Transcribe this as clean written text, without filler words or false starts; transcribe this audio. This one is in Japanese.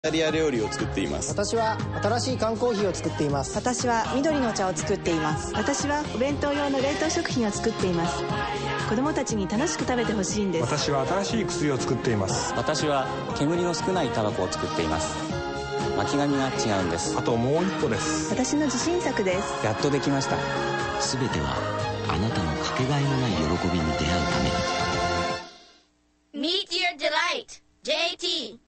イタリア料理を作っています。 私は新しい缶コーヒーを作っています。 私は緑の茶を作っています。 私はお弁当用の冷凍食品を作っています。子供たちに楽しく食べてほしいんです。 私は新しい薬を作っています。 私は煙の少ないタバコを作っています。巻き紙が違うんです。 あともう一歩です。 私の自信作です。 やっとできました。 すべてはあなたのかけがえのない喜びに出会うために。 Meet your delight, JT